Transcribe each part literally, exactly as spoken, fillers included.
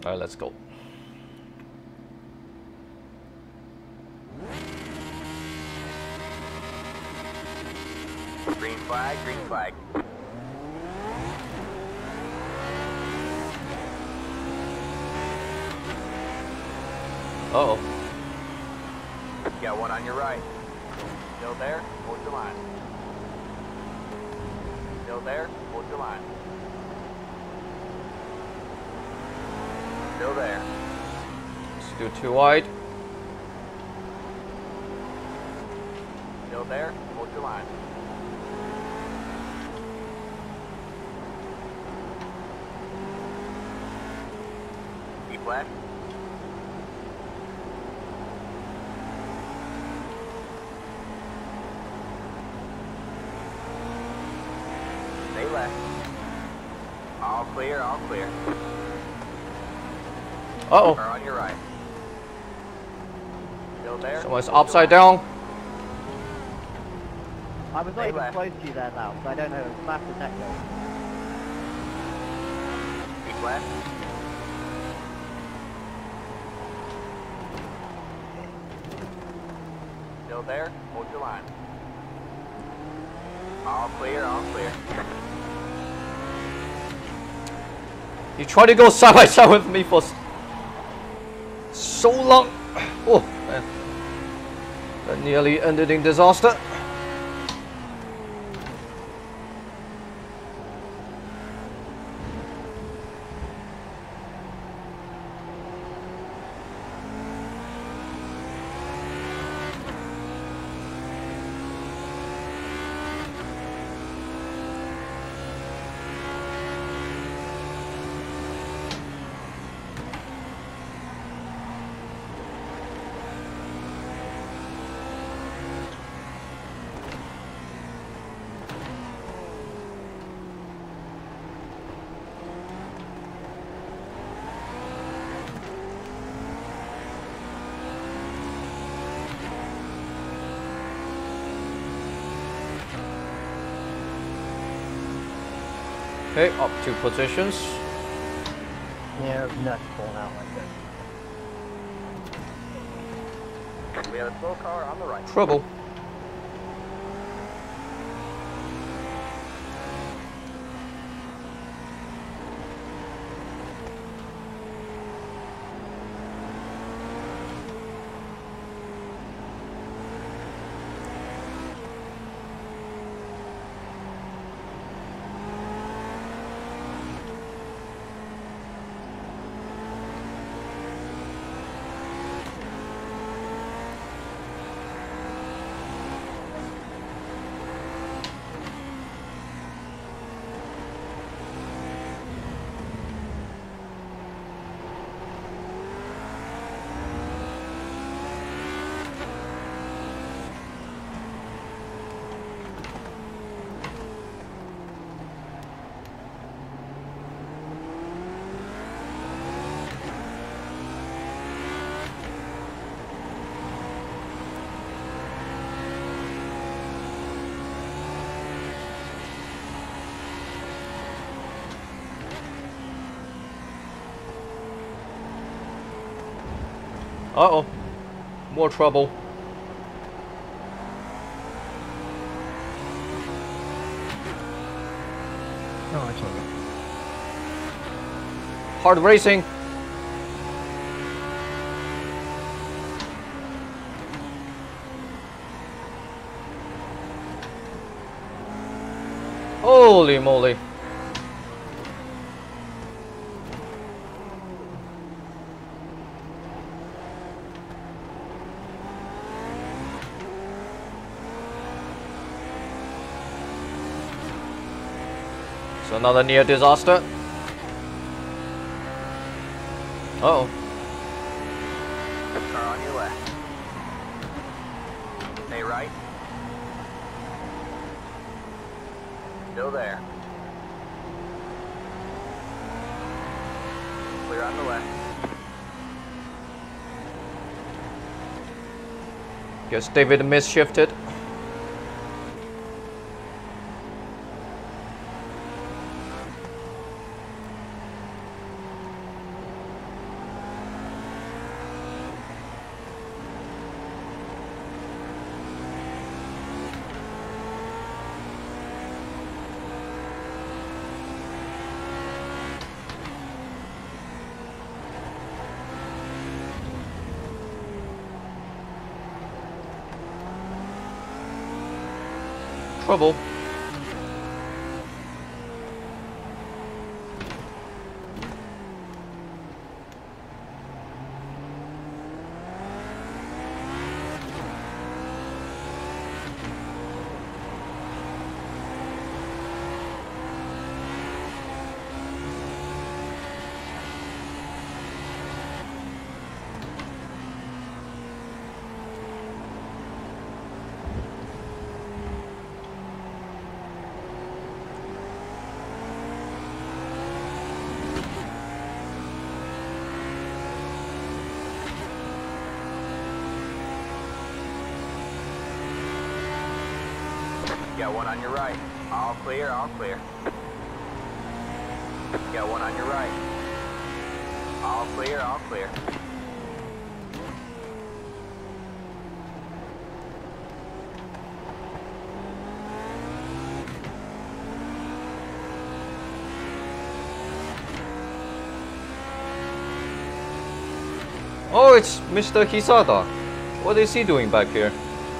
Alright, let's go. Green flag, green flag. Uh-oh. Got one on your right. Still there? Hold your line. Still there? Hold your line. Still there. Still too wide. Still there? Hold your line. Keep left. Stay left. All clear, all clear. Uh-oh. Car on your right. Still there? Someone's Hold your upside line. down. I was not Stay even left. close to you there now, so I don't know. It's massive net code. Keep left. Still there? Hold your line. All clear, all clear. You tried to go side by side with me for s- so long. Oh, man. That nearly ended in disaster. Okay, up two positions. Yeah, nuts falling out like this. We have a slow car on the right. Trouble. Uh-oh. More trouble. No, it's okay. Hard racing. Holy moly. So another near disaster. Uh-oh. Car on your left. Stay right. Still there. Clear on the left. Guess David misshifted. trouble. Got one on your right. All clear, all clear. Got one on your right. All clear, all clear. Oh, it's Mister Hisada. What is he doing back here?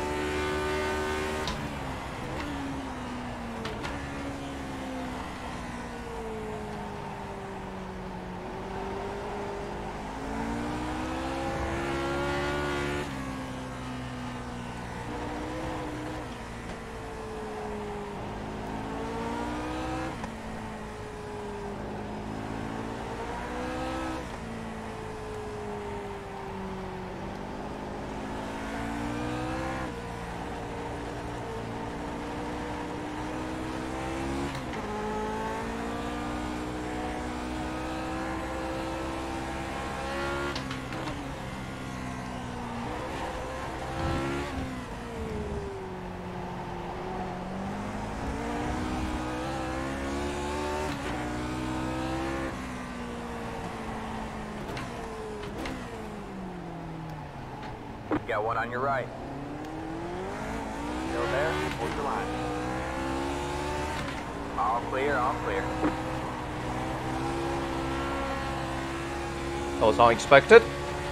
Got one on your right. Still there? Hold your line. All clear, all clear. That was unexpected.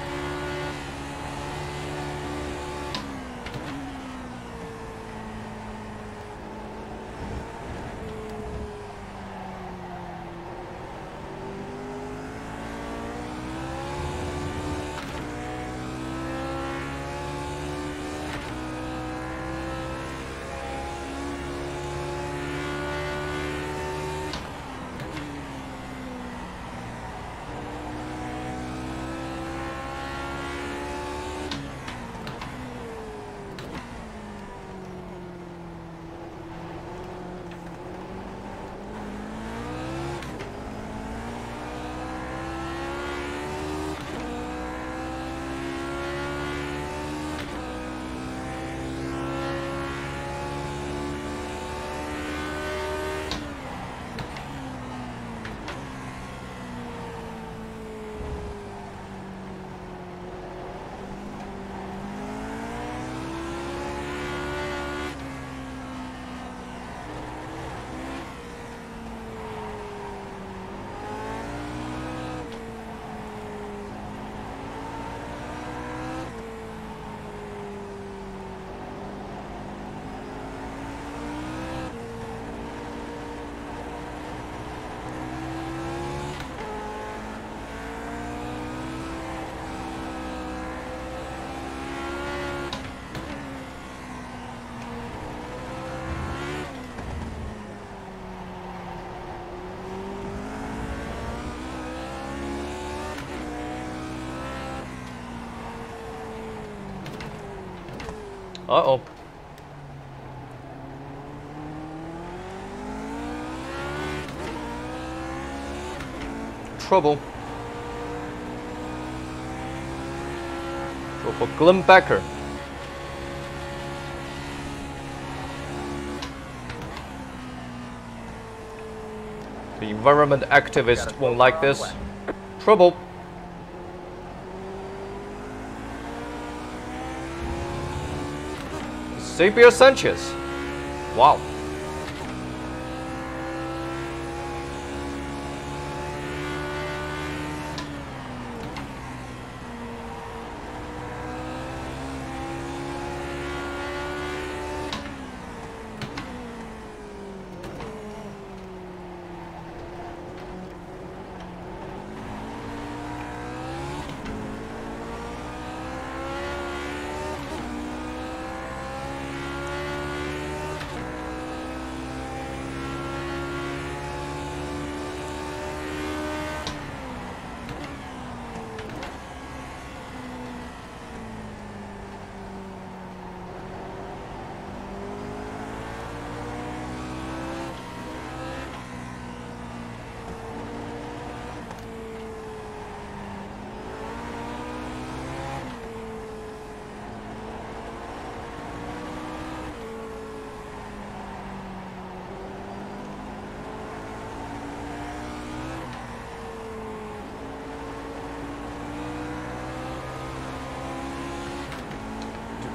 Uh-oh. Trouble. Go for Glimbacker. The environment activist won't like this. Trouble. Xavier Sanchez. Wow.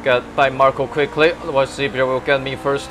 get by Marco quickly, otherwise Zebra will get me first.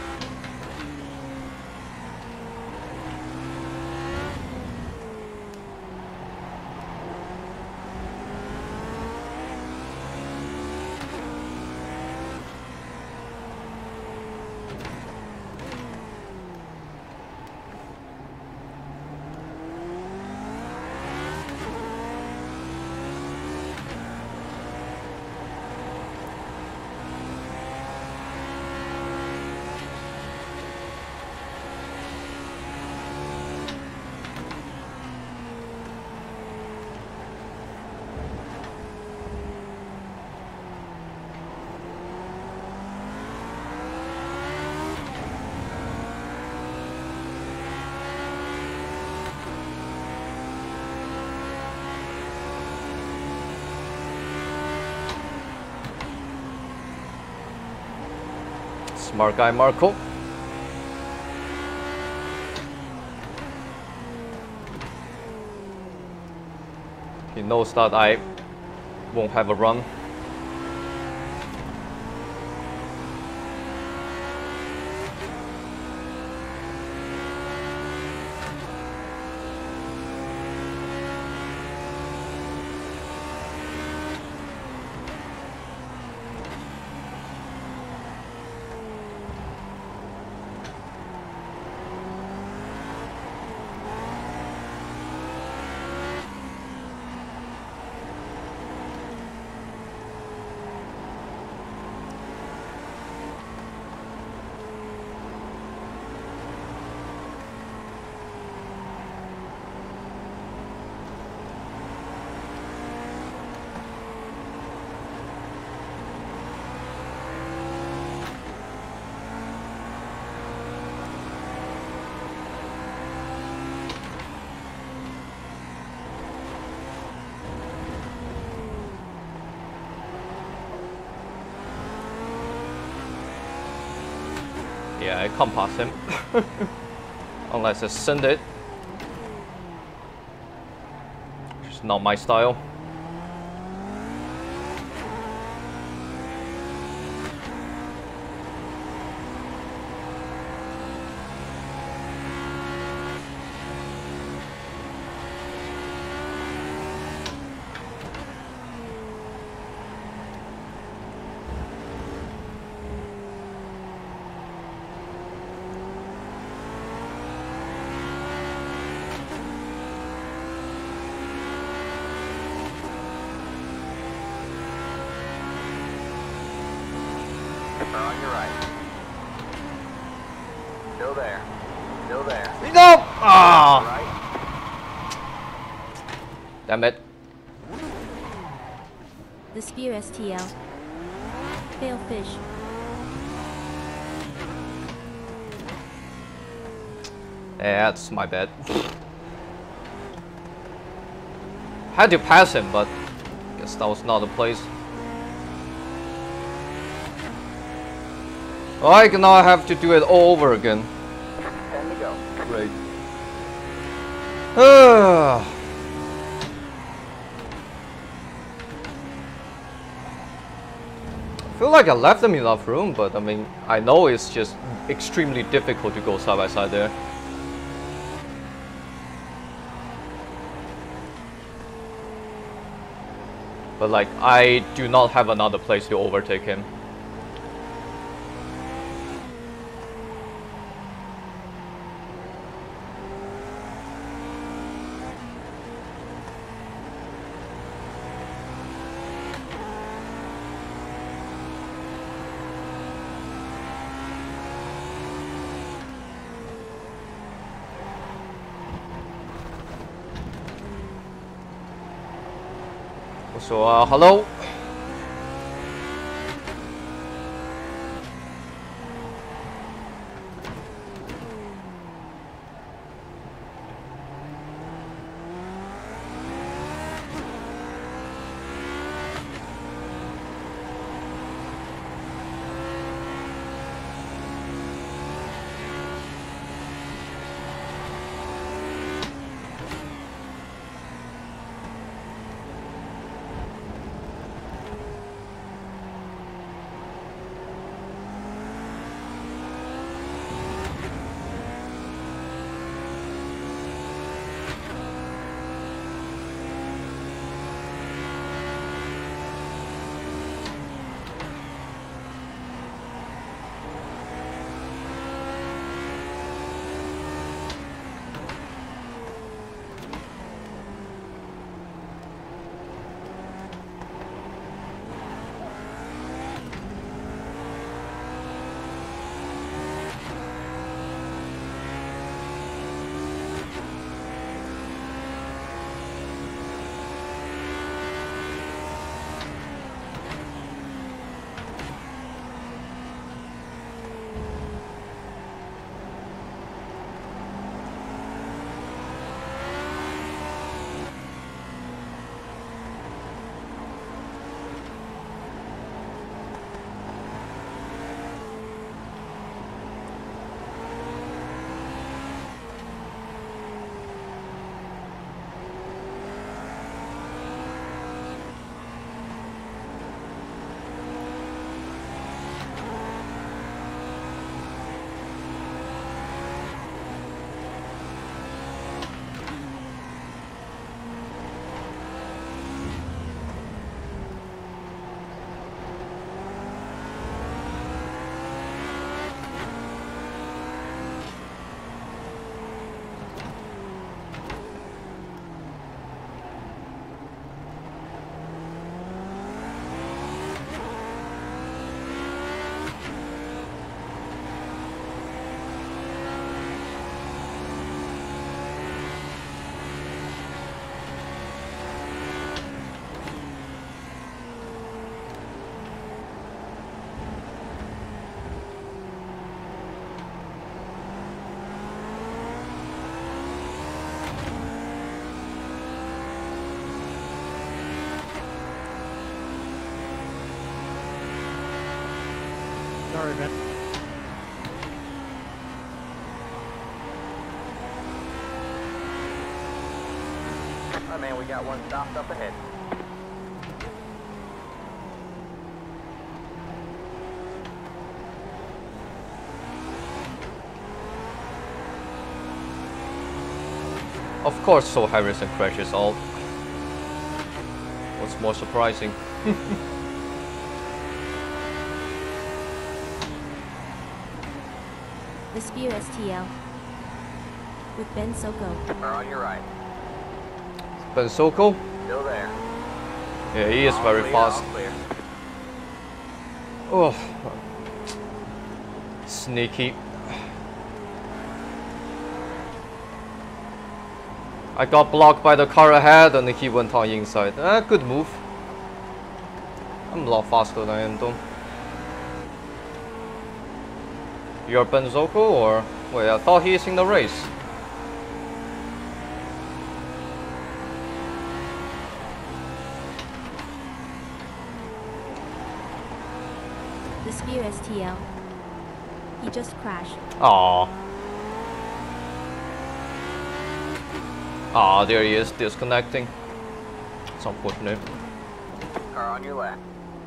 Smart guy Marco. He knows that I won't have a run. Yeah, I can't pass him. Unless I send it. Which is not my style. On your right. Still there. Still there. No! Ah! Right. Damn it. The Spear S T L. Fail fish. Yeah, that's my bad. Had to pass him, but guess that was not the place. I now have to do it all over again. Ten to go. Great. I feel like I left them enough room, but I mean, I know it's just extremely difficult to go side by side there. But like, I do not have another place to overtake him. So, uh, hello? Sorry, man. Oh man, we got one stopped up ahead. Of course, so Harrison crashes all. What's more surprising? The Spear S T L. With Ben Soko. Car on your right. Ben Soko? Still there. Yeah, he is All very clear, fast. all clear. Oh, sneaky. I got blocked by the car ahead and he went on inside. Ah, good move. I'm a lot faster than I am though. You're Ben Soko or? Wait, I thought he is in the race. The Spear S T L. He just crashed. Aww. Ah, there he is, disconnecting. It's unfortunate. Car on your left.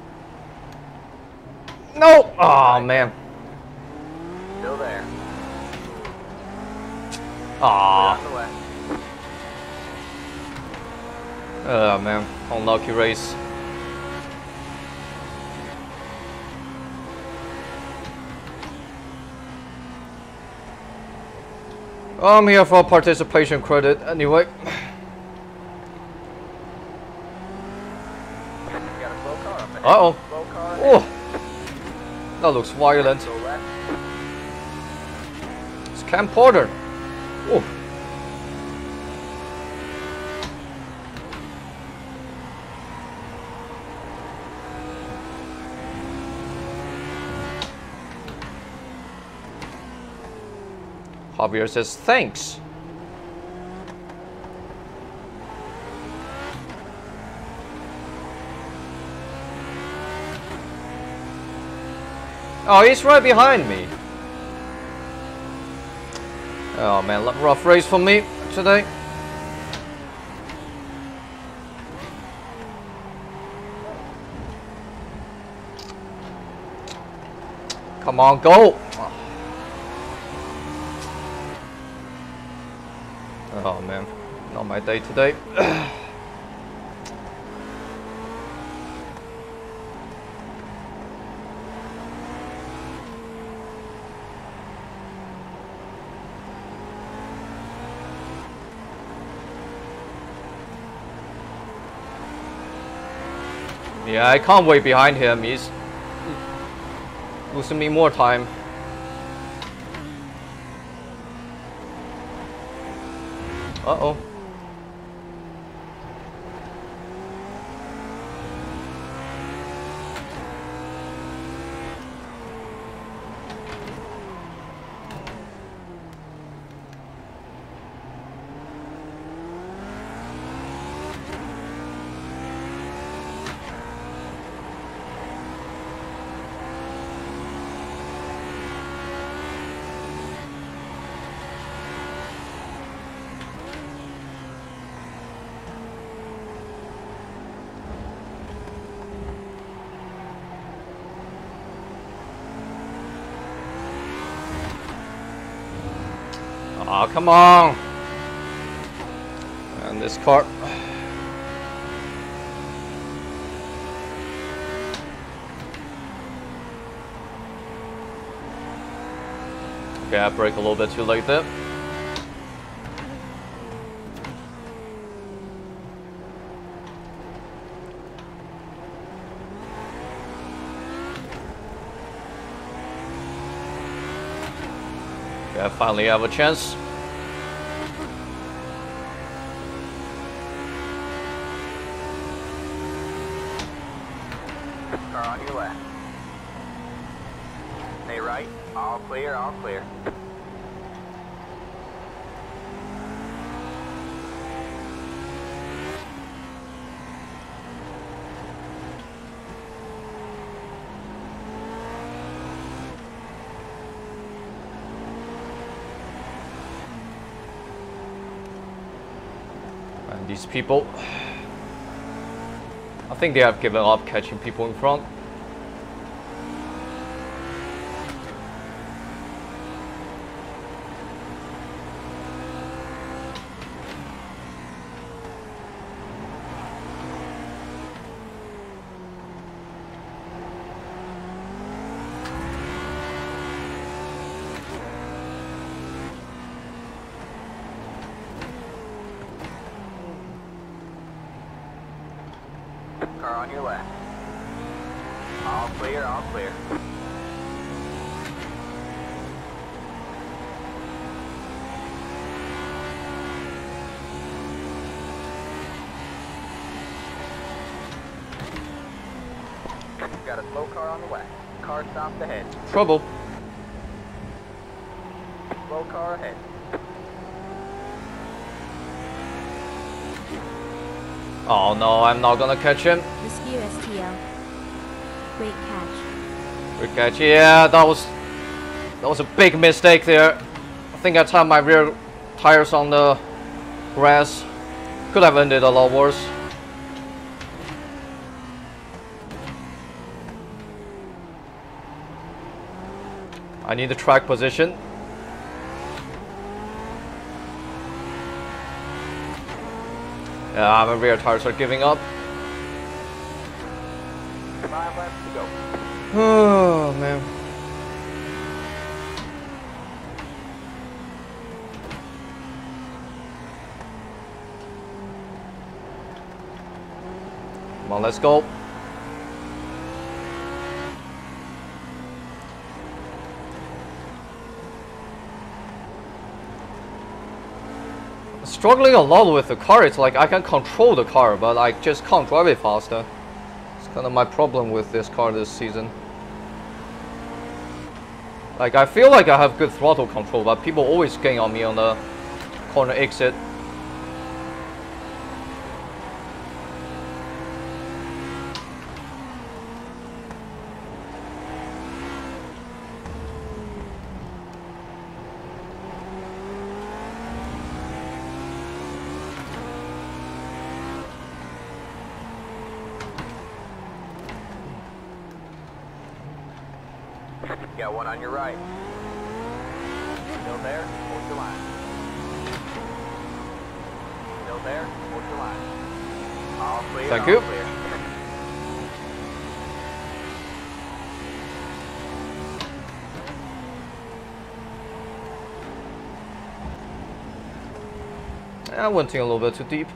No! Oh man. Still there. Ah. On the left. Oh man, unlucky race. I'm here for participation credit anyway. We got a slow car up ahead. Uh oh. Slow car ahead. Oh, that looks violent. Go left. It's Cam Porter. Oh. Javier says thanks. Oh, he's right behind me. Oh man, rough race for me today. Come on, go. Oh man, not my day today. Yeah, I can't wait behind him. He's losing me more time. Uh-oh. Oh, come on. And this car. Okay, I brake a little bit too late there. Okay, I finally have a chance. Car on your left. Stay right. All clear, all clear. These people, I think they have given up catching people in front. Car on your left. All clear, all clear. Got a slow car on the left. Car stopped ahead. Trouble. Slow car ahead. Oh no, I'm not gonna catch him. Rescue S T L. Great catch. Good catch. Yeah, that was that was a big mistake there. I think I tapped my rear tires on the grass. Could have ended a lot worse. I need the track position. Yeah, my rear tires are giving up. Five laps to go. Oh man. Come on, let's go. Struggling a lot with the car. It's like I can control the car, but I just can't drive it faster. It's kind of my problem with this car this season. Like, I feel like I have good throttle control, but people always getting on me on the corner exit. Got one on your right. Still there? Hold your line. Still there? Hold your line. All clear. Thank all you. Clear. I went in a little bit too deep.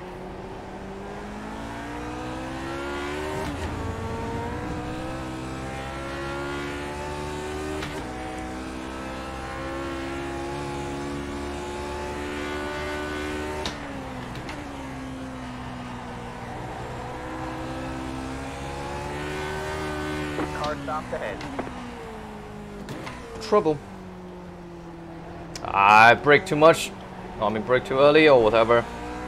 Car stopped ahead. Trouble. I brake too much. I mean, brake too early or whatever.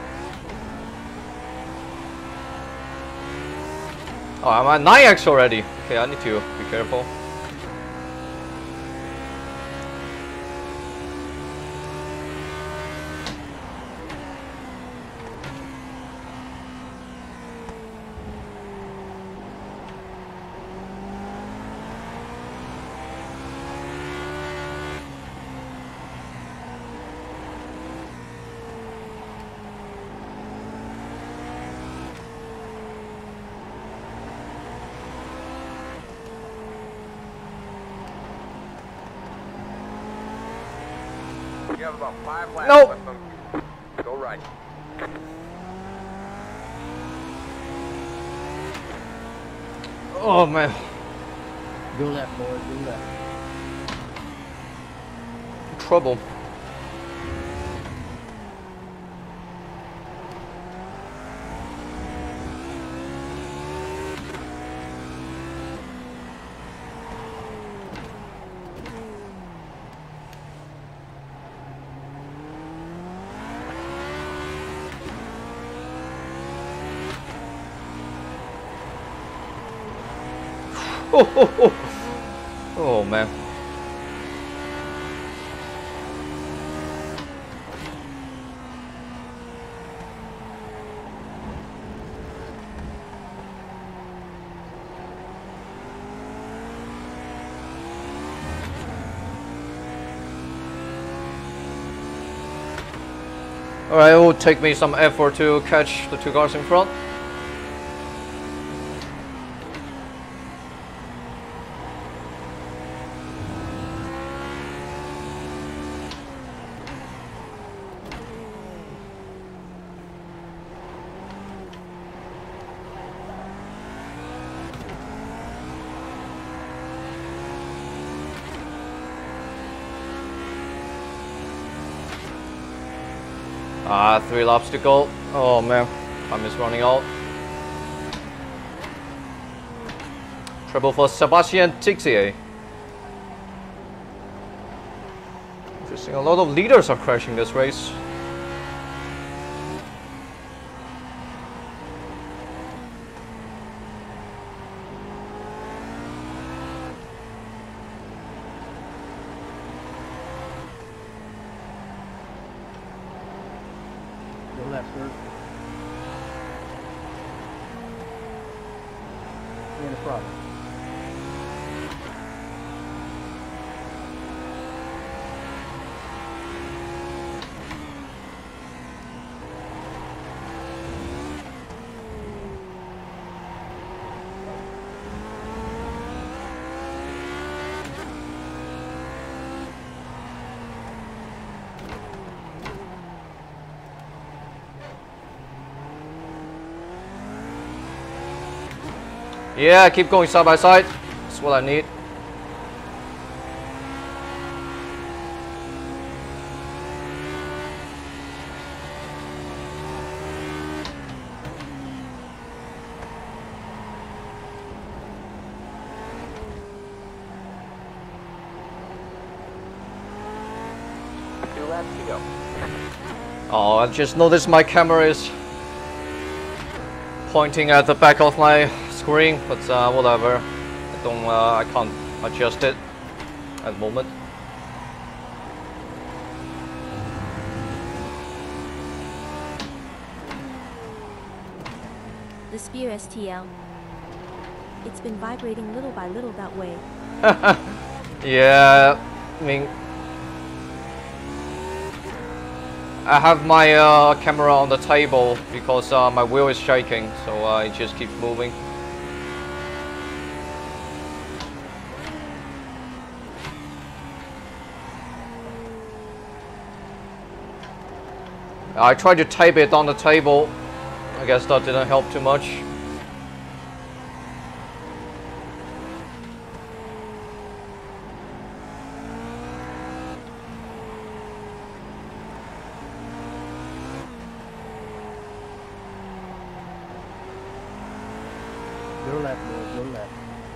Oh, I'm at nine X already. Okay, I need to be careful. You have about five laps Nope. left on. Go right. Oh man, Go left, boys, go left. trouble. Oh, oh, oh. Oh man. Alright, it will take me some effort to catch the two cars in front. Ah, three laps to go. Oh man, time is running out. Trouble for Sebastian Tixier. Interesting, a lot of leaders are crashing this race. Go left, sir. In the front. Yeah, keep going side by side. That's what I need. Two laps to go. Oh, I just noticed my camera is pointing at the back of my screen, but uh, whatever. I don't. Uh, I can't adjust it at the moment. The Spear S T L. It's been vibrating little by little that way. Yeah, I mean, I have my uh, camera on the table because uh, my wheel is shaking, so uh, it just keeps moving. I tried to tape it on the table. I guess that didn't help too much. Go left, boys. Go left.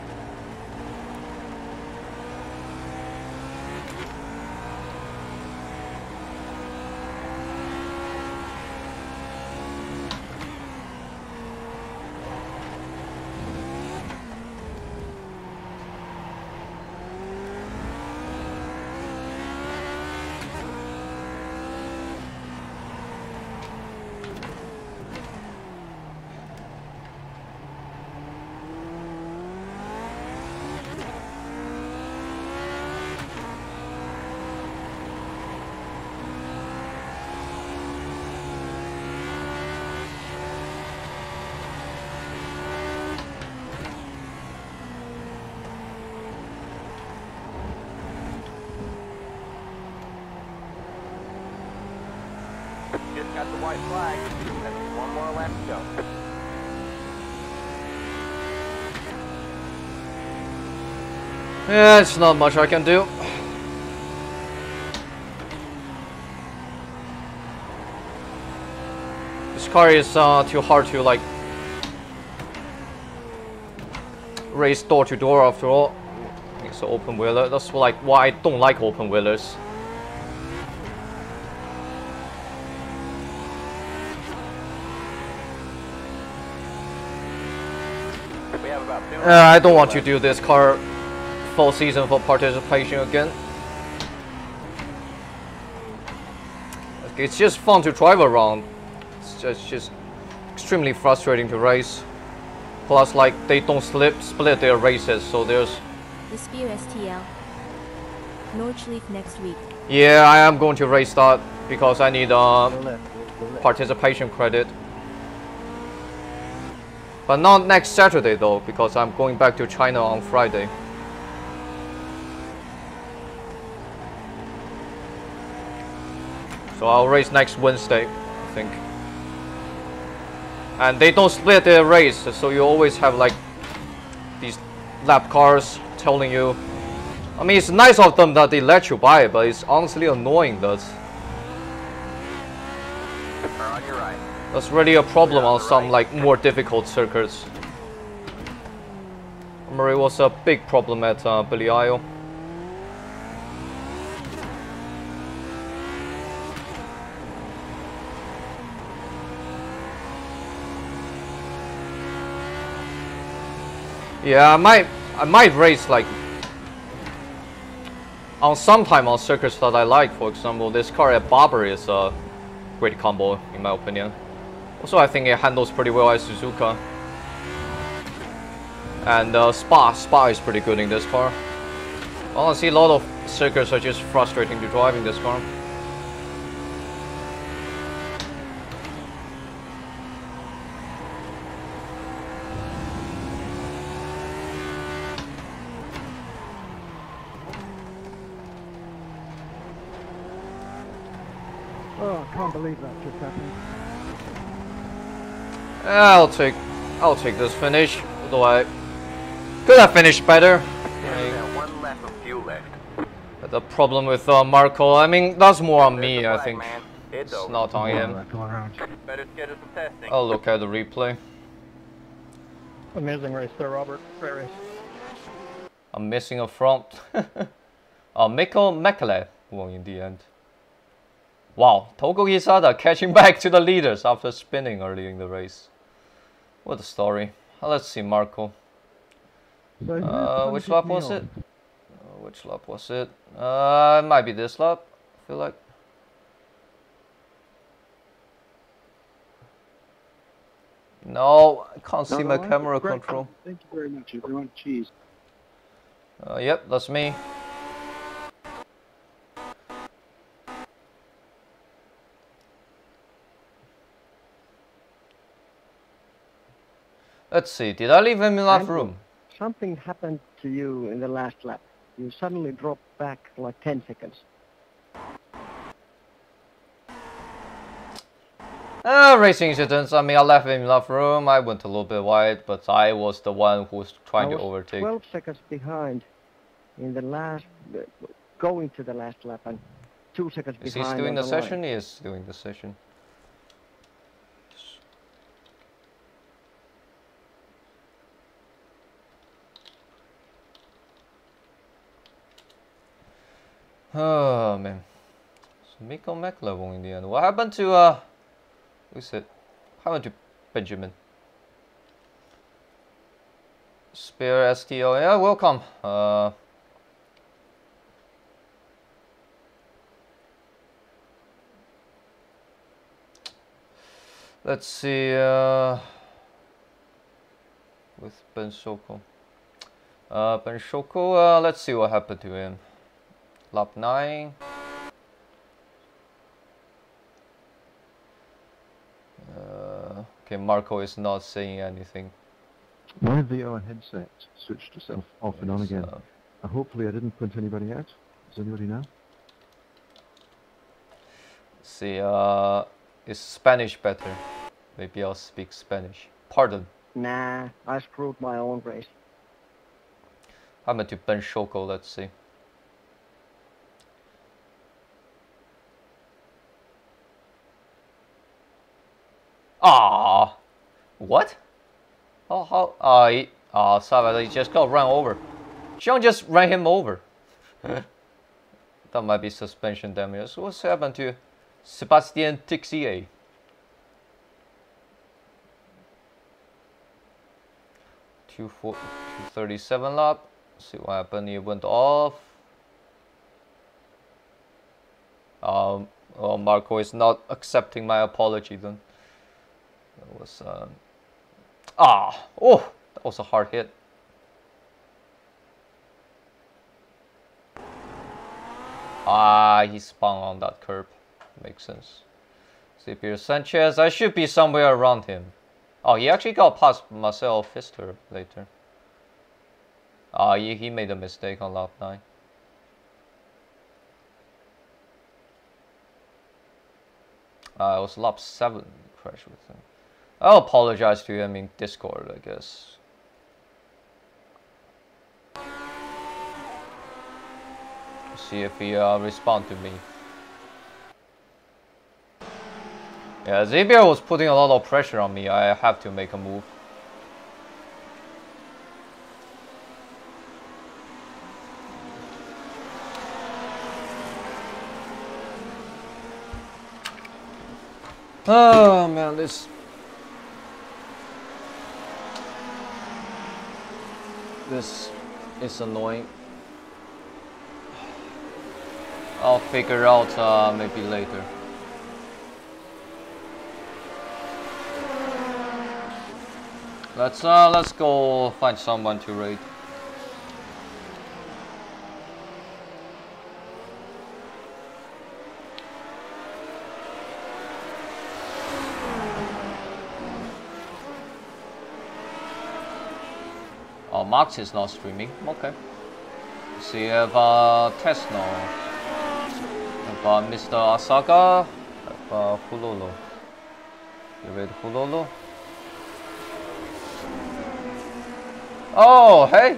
Just got the white flag. That's one more lap to go. Yeah, it's not much I can do. This car is uh, too hard to like race door to door after all. It's an open wheeler. That's like why I don't like open wheelers. We have about two Uh, I don't want to do this car full season for participation again. It's just fun to drive around. It's just, just extremely frustrating to race. Plus, like, they don't slip, split their races, so there's... The Spear S T L. Nordschleife next week. Yeah, I am going to race that because I need uh, Go left, boys. participation credit. But not next Saturday though, because I'm going back to China on Friday. So I'll race next Wednesday, I think. And they don't split their race, so you always have like these lap cars telling you. I mean, it's nice of them that they let you buy it, but it's honestly annoying. That's On your right. that's really a problem on some like more difficult circuits. Remember, it was a big problem at uh, Billy Isle. Yeah, I might, I might race like on some time on circuits that I like. For example, this car at Barber is a great combo in my opinion. Also, I think it handles pretty well at Suzuka. And uh, Spa, Spa is pretty good in this car. Honestly, a lot of circuits are just frustrating to drive in this car. Oh, I can't believe that just happened. I'll take, I'll take this finish. Although I could have finished better. Got one lap of fuel left. But the problem with uh, Marco, I mean, that's more on me. I think Man. It's, it's over. not on him. Better schedule some testing. I'll look at the replay. Amazing race there, Robert. Great race. I'm missing a front. uh, Mikko Mäkelä won in the end. Wow, Togo Isada catching back to the leaders after spinning early in the race. What a story. Uh, let's see, Marco. Uh, which lap was it? Uh, which lap was it? Uh, it might be this lap, I feel like. No, I can't see my camera control. Thank you very much, everyone. Cheers. Uh, yep, that's me. Let's see, did I leave him enough Andrew, room? Something happened to you in the last lap. You suddenly dropped back like ten seconds. Uh, racing incidents, I mean, I left him enough room. I went a little bit wide, but I was the one who was trying I to was overtake. twelve seconds behind in the last, uh, going to the last lap, and two seconds Is behind. he doing on the line. session? He is doing the session. Oh man. So Mikko Mäkelä won in the end. What happened to uh who's it? What happened to Benjamin? Spare S T O, yeah, welcome. Uh Let's see uh with Ben Shoko. Uh Ben Shoko, uh let's see what happened to him. Lap nine. Uh, okay, Marco is not saying anything. My V R headset switched itself off and on It's, again. uh, Uh, hopefully I didn't put anybody out. Does anybody know? see, uh, is Spanish better? Maybe I'll speak Spanish. Pardon. Nah, I screwed my own race. I'm to Ben Shoko, let's see. Ah, what? Oh, how? Ah, uh, ah, uh, Savage, he just got run over. Sean just ran him over. That might be suspension damage. So what's happened to Sebastian Tixier? two thirty-seven lap. See what happened. He went off. Um, well, Marco is not accepting my apology then. That was um, ah oh that was a hard hit. Ah, he spun on that curb. Makes sense. Xavier Sanchez, I should be somewhere around him. Oh, he actually got past Marcel Pfister later. Ah, uh, he, he made a mistake on lap nine. Uh, it was lap seven crash with him. I'll apologize to him in Discord, I guess. See if he uh, respond to me. Yeah, Xavier was putting a lot of pressure on me. I have to make a move. Oh man, this this is annoying. I'll figure out uh, maybe later. Let's uh let's go find someone to raid. Oh, Max is not streaming. Okay. Let's see if uh Tesno, if uh, Mister Asaga, if uh, Hulolo. You read Hulolo? Oh, hey!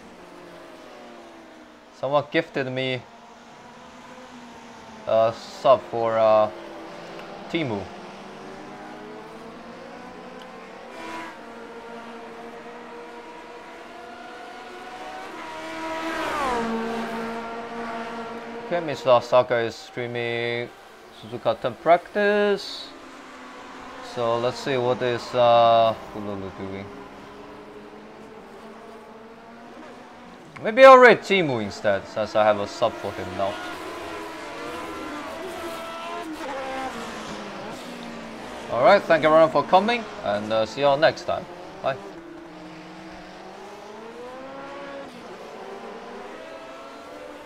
Someone gifted me a sub for uh, Timu. Okay, Mister Asaka is streaming Suzuka ten practice. So let's see what is uh, Hululu doing. Maybe I'll raid Timu instead, since I have a sub for him now. Alright, thank you everyone for coming, and uh, see you all next time. Bye.